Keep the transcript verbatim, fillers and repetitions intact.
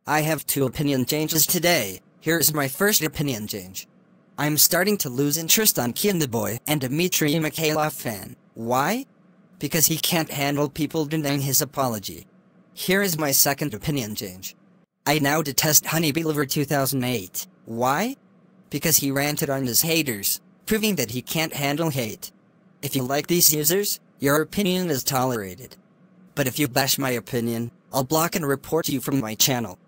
I have two opinion changes today. Here's my first opinion change. I'm starting to lose interest on Kindaboy and Dmitry Mikhailov fan. Why? Because he can't handle people denying his apology. Here is my second opinion change. I now detest Honeybeliever two thousand eight. Why? Because he ranted on his haters, proving that he can't handle hate. If you like these users, your opinion is tolerated. But if you bash my opinion, I'll block and report you from my channel.